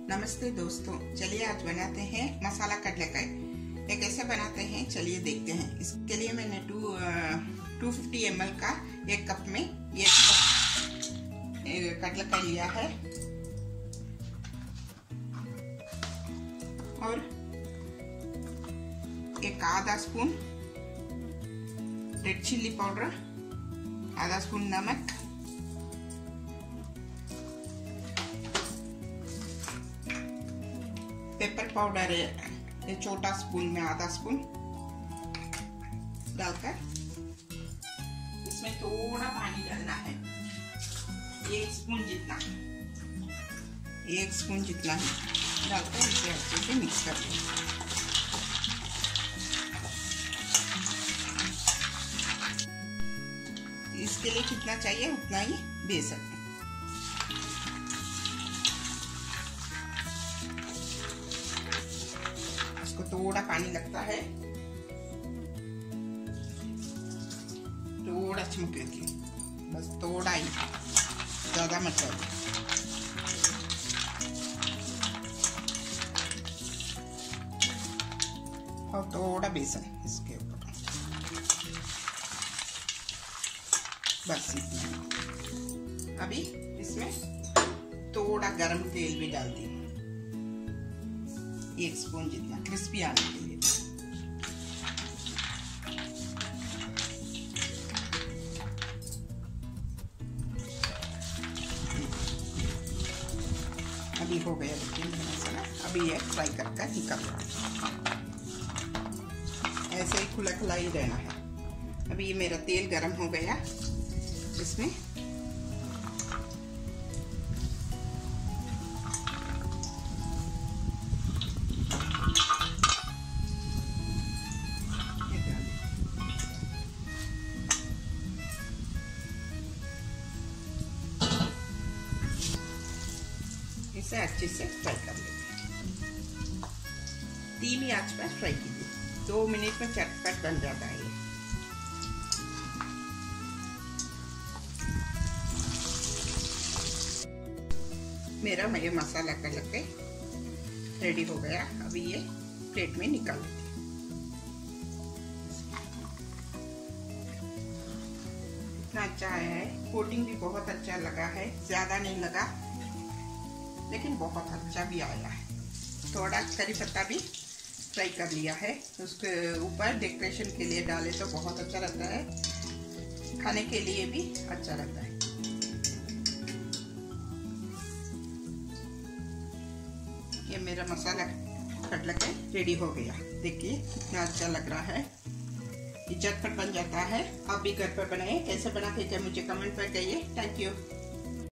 नमस्ते दोस्तों, चलिए आज बनाते हैं मसाला कटलेकाई। ये कैसे बनाते हैं चलिए देखते हैं। इसके लिए मैंने 250 ml का एक कप में ये कटलेकाई लिया है और एक आधा स्पून रेड चिल्ली पाउडर, आधा स्पून नमक, पेपर पाउडर ये छोटा स्पून में आधा स्पून डालकर इसमें थोड़ा पानी डालना है। 1 स्पून जितना ही डालकर इसे अच्छे से मिक्स कर लें। इसके लिए कितना चाहिए उतना ही दे सकते हैं। इसको थोड़ा पानी लगता है, थोड़ा चमके की, बस थोड़ा ही, ज्यादा मत डालो। और थोड़ा बेसन इसके ऊपर, बस इतना। अभी इसमें थोड़ा गरम तेल भी डाल दी, 1 स्पून जितना, क्रिस्पी आने के लिए। अभी हो गया मसाला। अभी ये फ्राई करके निकाल लो, ऐसे ही खुला खुला ही रहना है। अभी ये मेरा तेल गरम हो गया, इसमें इसे अच्छे से फ्राई कर लेंगे। धीमी आंच पर फ्राई कीजिए, 2 मिनट में चटपट बन जाता है। मेरा ये मसाला कटलेकाई रेडी हो गया। अभी ये प्लेट में निकाल लेते हैं। इतना अच्छा आया है, कोटिंग भी बहुत अच्छा लगा है, ज्यादा नहीं लगा लेकिन बहुत अच्छा भी आया है। थोड़ा करी पत्ता भी फ्राई कर लिया है, उसके ऊपर डेकोरेशन के लिए डाले तो बहुत अच्छा लगता है, खाने के लिए भी अच्छा लगता है। ये मेरा मसाला कटलेकाई रेडी हो गया। देखिए कितना अच्छा लग रहा है, ये झटपट बन जाता है। आप भी घर पर बनाएं। कैसे बना के मुझे कमेंट पर कहिए। Thank you.